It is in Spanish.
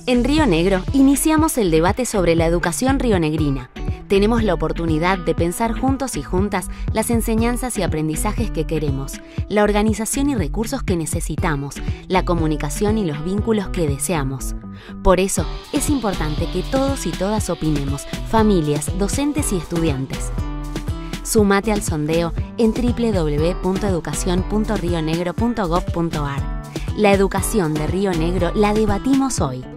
En Río Negro iniciamos el debate sobre la educación rionegrina. Tenemos la oportunidad de pensar juntos y juntas las enseñanzas y aprendizajes que queremos, la organización y recursos que necesitamos, la comunicación y los vínculos que deseamos. Por eso es importante que todos y todas opinemos, familias, docentes y estudiantes. Sumate al sondeo en www.educacion.rionegro.gov.ar. La educación de Río Negro la debatimos hoy.